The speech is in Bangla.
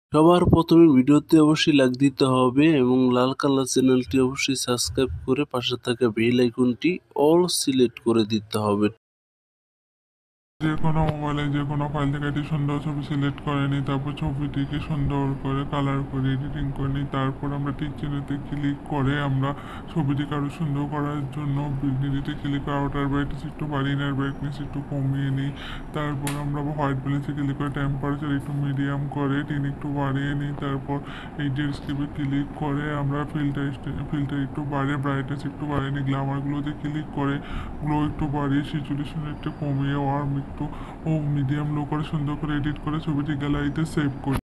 সবার প্রথমে ভিডিওতে অবশ্যই লাইক দিতে হবে এবং লাল কালার চ্যানেলটি অবশ্যই সাবস্ক্রাইব করে পাশে থাকা বেল আইকনটি অল সিলেক্ট করে দিতে হবে। যে কোনো মোবাইলে যে কোনো ফাইল থেকে একটি সুন্দর ছবি সিলেক্ট করে নিই, তারপর ছবিটিকে সুন্দর করে কালার করে এডিটিং করে নিই। তারপর আমরা টিক চিহ্নতে ক্লিক করে আমরা ছবিটিকে আরও সুন্দর করার জন্য বিগনিটিতে ক্লিক করে আউটার ব্রাইটনেস একটু বাড়িয়ে নিই, ব্রাইটনেস একটু কমিয়ে নিই। তারপর আমরা হোয়াইট ব্যালেন্সে ক্লিক করে টেম্পারেচার একটু মিডিয়াম করে টিন একটু বাড়িয়ে নিই। তারপর এই ডেড স্কেপে ক্লিক করে আমরা ফিল্টার একটু বাড়িয়ে ব্রাইটনেস একটু বাড়িয়ে নিই। গ্লামারগুলোতে ক্লিক করে গ্লো একটু বাড়িয়ে সিচুয়েশন একটু কমিয়ে ওয়ার্ম একটু মিডিয়াম লো করে সুন্দর করে এডিট করে ছবিটি গ্যালারিতে সেভ করি।